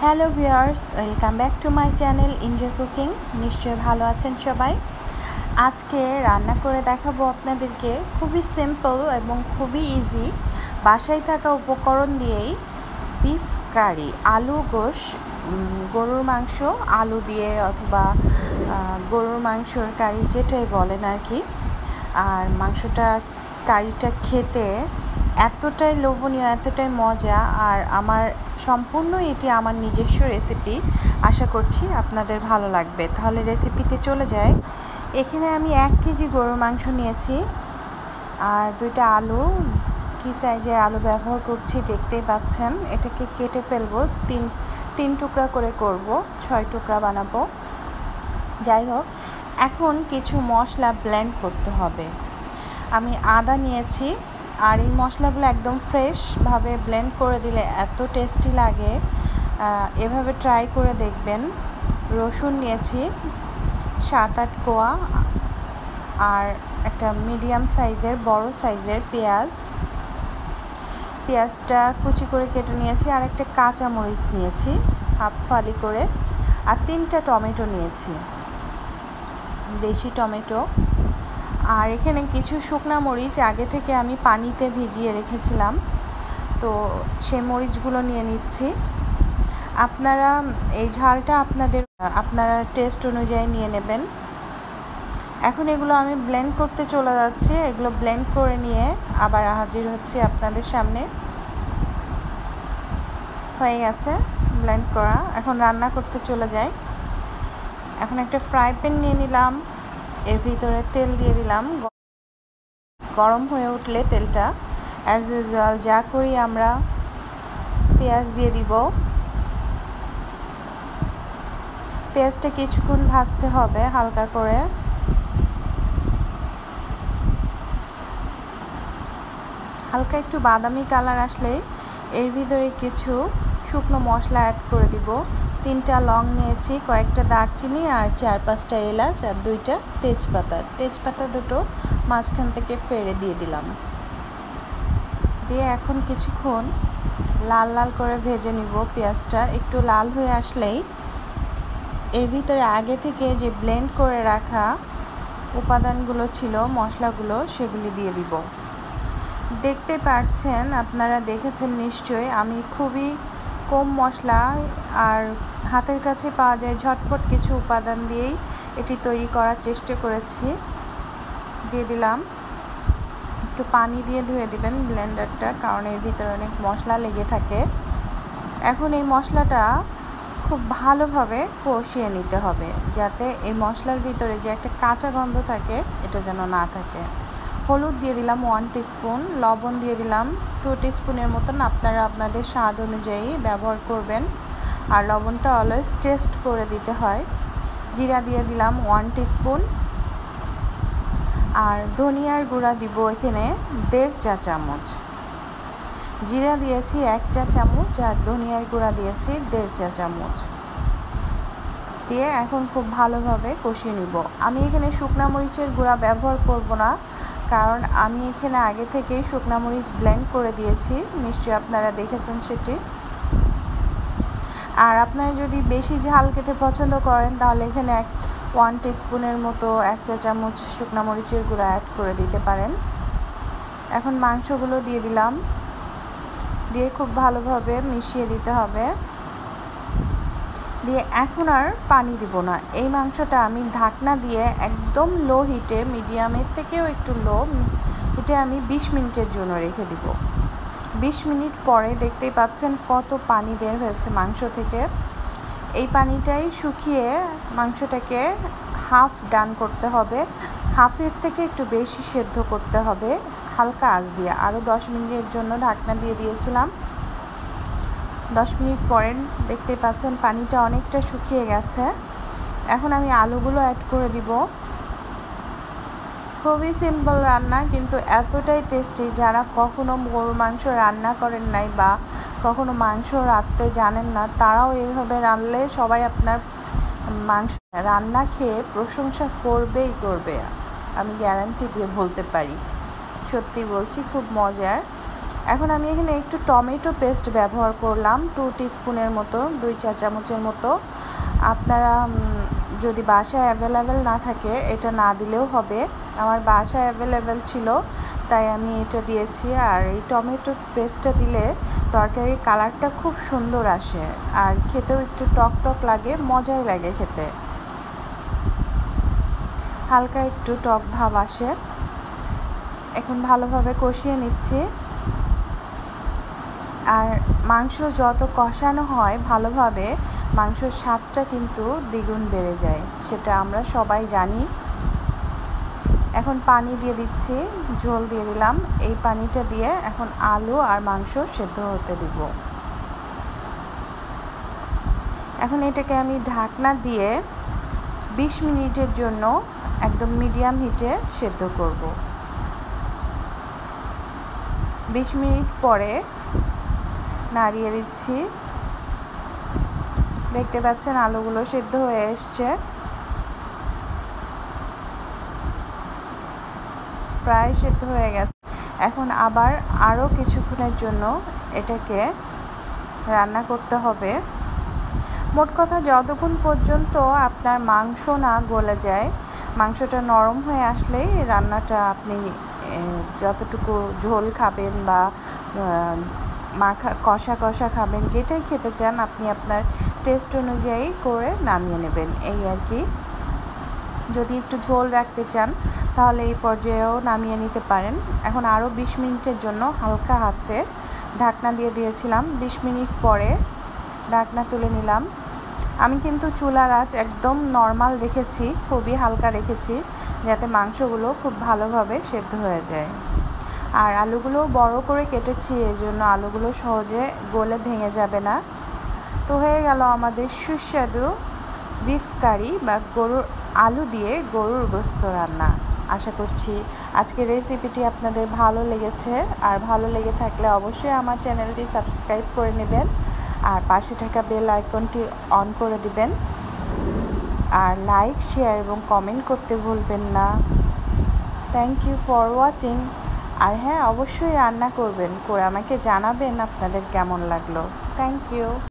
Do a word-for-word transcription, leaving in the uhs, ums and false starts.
Hello viewers, welcome back to my channel enjoy cooking. নিশ্চয়ই ভালো আছেন সবাই। আজকে রান্না করে দেখাবো আপনাদেরকে খুবই সিম্পল এবং খুবই ইজি বাসায় থাকা উপকরণ দিয়েই বিফ কারি, আলু গোশ, গরুর মাংস আলু দিয়ে অথবা গরুর মাংসর কারি যেটাই বলেন আর কি। আর মাংসটা কারিটা খেতে এতটাই লোভনীয়, এতটাই মজা। আর আমার সম্পূর্ণ এটি আমার নিজস্ব রেসিপি, আশা করছি আপনাদের ভালো লাগবে। তাহলে রেসিপিতে চলে যাই। এখানে আমি এক কেজি গরুর মাংস নিয়েছি আর দুইটা আলু, কী সাইজের আলু ব্যবহার করছি দেখতেই পাচ্ছেন। এটাকে কেটে ফেলবো, তিন তিন টুকরা করে করব, ছয় টুকরা বানাবো। যাই হোক, এখন কিছু মশলা ব্লেন্ড করতে হবে। আমি আদা নিয়েছি, আর এই মশলাগুলো একদম ফ্রেশভাবে ব্লেন্ড করে দিলে এত টেস্টি লাগে, এভাবে ট্রাই করে দেখবেন। রসুন নিয়েছি সাত আট কোয়া, আর একটা মিডিয়াম সাইজের বড় সাইজের পেঁয়াজ, পেঁয়াজটা কুচি করে কেটে নিয়েছি। আর একটা কাঁচামরিচ নিয়েছি হাফ ফালি করে, আর তিনটা টমেটো নিয়েছি, দেশি টমেটো। আর এখানে কিছু শুকনা মরিচ আগে থেকে আমি পানিতে ভিজিয়ে রেখেছিলাম, তো সেই মরিচগুলো নিয়ে নিচ্ছি। আপনারা এই ঝালটা আপনাদের আপনারা টেস্ট অনুযায়ী নিয়ে নেবেন। এখন এগুলো আমি ব্লেন্ড করতে চলে যাচ্ছি। এগুলো ব্লেন্ড করে নিয়ে আবার হাজির হচ্ছি আপনাদের সামনে। হয়ে গেছে ব্লেন্ড করা, এখন রান্না করতে চলে যাই। এখন একটা ফ্রাই প্যান নিয়ে নিলাম, এর ভিতরে তেল দিয়ে দিলাম। গরম হয়ে উঠলে তেলটা অ্যাজ ইউজুয়াল যা করি আমরা, পেঁয়াজ দিয়ে দিব। পেঁয়াজটা কিছুক্ষণ ভাজতে হবে হালকা করে। হালকা একটু বাদামি কালার আসলেই এর ভিতরে কিছু শুকনো মশলা অ্যাড করে দিব। তিনটা লং নিয়েছি, কয়েকটা দারচিনি, আর চার পাঁচটা এলাচ, আর দুইটা তেজপাতা। তেজপাতা দুটো মাঝখান থেকে ফেড়ে দিয়ে দিলাম। দিয়ে এখন কিছুক্ষণ লাল লাল করে ভেজে নিব। পেঁয়াজটা একটু লাল হয়ে আসলেই এর ভিতরে আগে থেকে যে ব্লেন্ড করে রাখা উপাদানগুলো ছিল, মশলাগুলো, সেগুলি দিয়ে দিব। দেখতে পাচ্ছেন, আপনারা দেখেছেন নিশ্চয়ই, আমি খুবই কম মশলা আর হাতের কাছে পাওয়া যায় ঝটপট কিছু উপাদান দিয়েই এটি তৈরি করার চেষ্টা করেছি। দিয়ে দিলাম, একটু পানি দিয়ে ধুয়ে দিবেন ব্লেন্ডারটা, কারণ এর ভিতরে অনেক মশলা লেগে থাকে। এখন এই মশলাটা খুব ভালোভাবে কষিয়ে নিতে হবে, যাতে এই মশলার ভিতরে যে একটা কাঁচা গন্ধ থাকে এটা যেন না থাকে। হলুদ দিয়ে দিলাম ওয়ান টিস্পুন, লবণ দিয়ে দিলাম টু টিস্পুনের মতন, আপনারা আপনাদের স্বাদ অনুযায়ী ব্যবহার করবেন। আর লবণটা অলওয়েজ টেস্ট করে দিতে হয়। জিরা দিয়ে দিলাম ওয়ান টিস্পুন, আর ধনিয়ার গুঁড়া দিব এখানে দেড় চা চামচ। জিরা দিয়েছি এক চা চামচ, আর ধনিয়ার গুঁড়া দিয়েছি দেড় চা চামচ। দিয়ে এখন খুব ভালোভাবে কষিয়ে নিব। আমি এখানে শুকনা মরিচের গুঁড়া ব্যবহার করব না, কারণ আমি এখানে আগে থেকেই শুকনা মরিচ ব্লেন্ড করে দিয়েছি, নিশ্চয়ই আপনারা দেখেছেন সেটি। আর আপনারা যদি বেশি ঝাল খেতে পছন্দ করেন তাহলে এখানে এক ওয়ান টিস্পুনের মতো এক চা চামচ শুকনা মরিচের গুঁড়া অ্যাড করে দিতে পারেন। এখন মাংসগুলো দিয়ে দিলাম, দিয়ে খুব ভালোভাবে মিশিয়ে দিতে হবে। দিয়ে এখন আর পানি দিব না। এই মাংসটা আমি ঢাকনা দিয়ে একদম লো হিটে, মিডিয়ামের থেকেও একটু লো হিটে আমি বিশ মিনিটের জন্য রেখে দিব। বিশ মিনিট পরে দেখতেই পাচ্ছেন কত পানি বের হয়েছে মাংস থেকে। এই পানিটাই শুকিয়ে মাংসটাকে হাফ ডান করতে হবে, হাফের থেকে একটু বেশি সেদ্ধ করতে হবে হালকা আঁচ দিয়ে। আরও দশ মিনিটের জন্য ঢাকনা দিয়ে দিয়েছিলাম। দশ মিনিট পরে দেখতেই পাচ্ছেন পানিটা অনেকটা শুকিয়ে গেছে। এখন আমি আলুগুলো অ্যাড করে দিব। খুবই সিম্পল রান্না, কিন্তু এতটাই টেস্টি। যারা কখনো গরুর মাংস রান্না করেন নাই বা কখনো মাংস রাঁধতে জানেন না, তারাও এইভাবে রান্নলে সবাই আপনার মাংস রান্না খেয়ে প্রশংসা করবেই করবে, আমি গ্যারান্টি দিয়ে বলতে পারি। সত্যি বলছি, খুব মজার। এখন আমি এখানে একটু টমেটো পেস্ট ব্যবহার করলাম টু টিস্পুনের মতো, দুই চা চামচের মতো। আপনারা যদি বাসায় অ্যাভেলেবেল না থাকে এটা না দিলেও হবে, আমার বাসায় অ্যাভেলেবেল ছিল তাই আমি এটা দিয়েছি। আর এই টমেটো পেস্টটা দিলে তরকারির কালারটা খুব সুন্দর আসে আর খেতেও একটু টক টক লাগে, মজাই লাগে খেতে, হালকা একটু টক ভাব আসে। এখন ভালোভাবে কষিয়ে নিচ্ছি। আর মাংস যত কষানো হয় ভালোভাবে, মাংসের স্বাদটা কিন্তু দ্বিগুণ বেড়ে যায়, সেটা আমরা সবাই জানি। এখন পানি দিয়ে দিচ্ছি, ঝোল দিয়ে দিলাম। এই পানিটা দিয়ে এখন আলু আর মাংস সেদ্ধ হতে দিব। এখন এটাকে আমি ঢাকনা দিয়ে বিশ মিনিটের জন্য একদম মিডিয়াম হিটে সেদ্ধ করব। বিশ মিনিট পরে নাড়িয়ে দিচ্ছি। দেখতে পাচ্ছেন আলুগুলো সেদ্ধ হয়ে এসছে, প্রায় সেদ্ধ হয়ে গেছে। এখন আবার আরও কিছুক্ষণের জন্য এটাকে রান্না করতে হবে। মোট কথা যতক্ষণ পর্যন্ত আপনার মাংস না গলে যায়, মাংসটা নরম হয়ে আসলেই রান্নাটা আপনি যতটুকু ঝোল খাবেন বা মাখা কষা কষা খাবেন, যেটাই খেতে চান আপনি আপনার টেস্ট অনুযায়ী করে নামিয়ে নেবেন, এই আর কি। যদি একটু ঝোল রাখতে চান তাহলে এই পর্যায়েও নামিয়ে নিতে পারেন। এখন আরও বিশ মিনিটের জন্য হালকা আঁচে ঢাকনা দিয়ে দিয়েছিলাম। বিশ মিনিট পরে ঢাকনা তুলে নিলাম। আমি কিন্তু চুলার আঁচ একদম নর্মাল রেখেছি, খুবই হালকা রেখেছি, যাতে মাংসগুলো খুব ভালোভাবে সেদ্ধ হয়ে যায়। আর আলুগুলো বড় করে কেটেছি, এই জন্য আলুগুলো সহজে গলে ভেঙে যাবে না। তো হয়ে গেল আমাদের সুস্বাদু বিফ কারি বা গরুর আলু দিয়ে গরুর গোশত রান্না। আশা করছি আজকের রেসিপিটি আপনাদের ভালো লেগেছে, আর ভালো লেগে থাকলে অবশ্যই আমার চ্যানেলটি সাবস্ক্রাইব করে নেবেন আর পাশে থাকা বেল আইকনটি অন করে দিবেন। আর লাইক, শেয়ার এবং কমেন্ট করতে ভুলবেন না। Thank you for watching. আর হ্যাঁ, অবশ্যই রান্না করবেন, করে আমাকে জানাবেন আপনাদের কেমন লাগলো। Thank you.